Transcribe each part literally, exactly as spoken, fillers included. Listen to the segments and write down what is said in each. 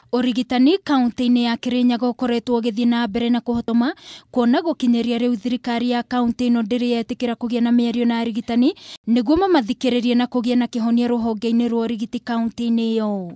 Urigitani kaunti-ini ya Kirinyaga ukoretwo ugithii na mbere na kuhotoma kuona gukinyeria riu thirikari ya kaunti ino ndiri yetikira kugia na mĩario na arigitani niguo mamathikiririe na kugia na kihonia ruhonge-ini rwa urigiti kaunti-ini iyo.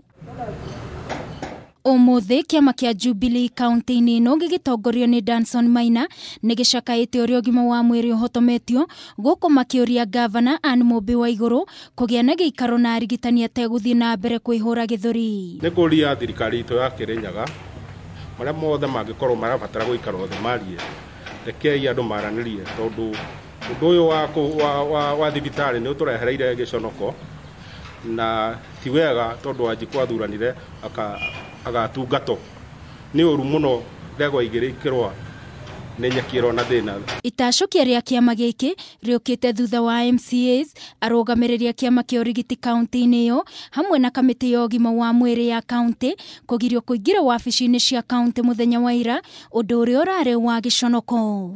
Umuthi kiama kia Jubilee kaunti-ini ino gigitongorio ni Danson Maina nigicakaite uria ugima wa mwiri uhotometio guku makiuria governor Anne Mumbi wa iguru kugia na giikaro na arigitani ateguthii na mbere kwihura githuri. Ni kuria thirikari itu ya Kirinyaga maria mothe mangikorwo marabatara guikara othe marie rekei andu maranirie tondu undu uyu wa wa wa thibitari ni uturehereire giconoko na ti wega tondu anji kwathuranire aka agatungato ni uru muno ndegwa igiri ikirwa ni nyakiro na thina. Itashukia ria kiama giki riukite thutha wa M C As arugamiriria kiama kia urigiti kaunti-ini iyo hamwe na kamiti ya ugima wa mwiri ya kaunti kugirio kuingira wabici-ini cia kaunti muthenya wa ira undu uria urari wa giconoko.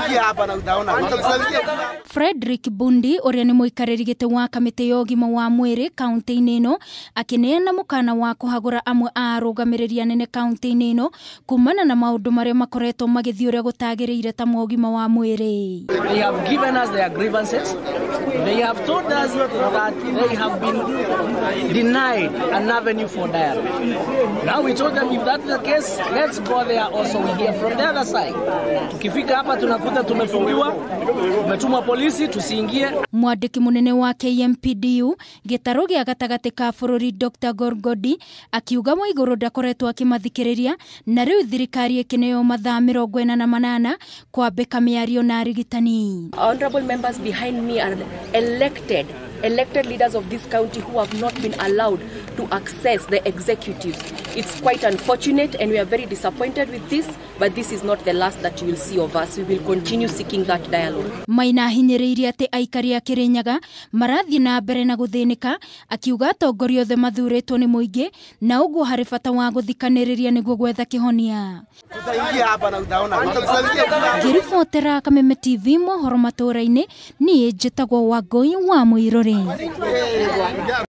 Frederick Bundi uria ni muikariri giti wa kamiti ya ugima wa mwiri kaunti-ini ino akineana mukana wa kuhagura amwe a arugamiriria nene kaunti-ini ino kumana na maundu maria makoretwo magithii uria gutagiriire ta mogima wa mwiri. They have given us their grievances. They have told us that they have been denied an avenue for dialogue. Now we told them if that's the case, let's go there also. We hear from the other side. Tukifika hapa tunakuta tumefungiwa, tumetumwa polisi tusiingie. Mwandiki munene wa K M P D U gitaro gia gatagati ka bururi Doctor Gorgodi akiuga Waiguru ndakoretwo akimathikiriria na riu thirikari ikineo mathaa mirongo ina na manana kwambika miario na arigitani. Honorable members behind me are elected elected leaders of this county who have not been allowed to access the executives. It's quite unfortunate and we are very disappointed with this, but this is not the last that you will see of us. We will continue seeking that dialogue. Maina hinyiriire ati aikari a Kirinyaga marathii na mbere na guthinika akiuga atongoria othe mathuritwo ni muingi na uguo hari bata wa guthikaniriria niguo gwetha kihonia. Ngiribotera Kameme T V mohoro matura-ini nie njitagwo Wangui wa Muiruri.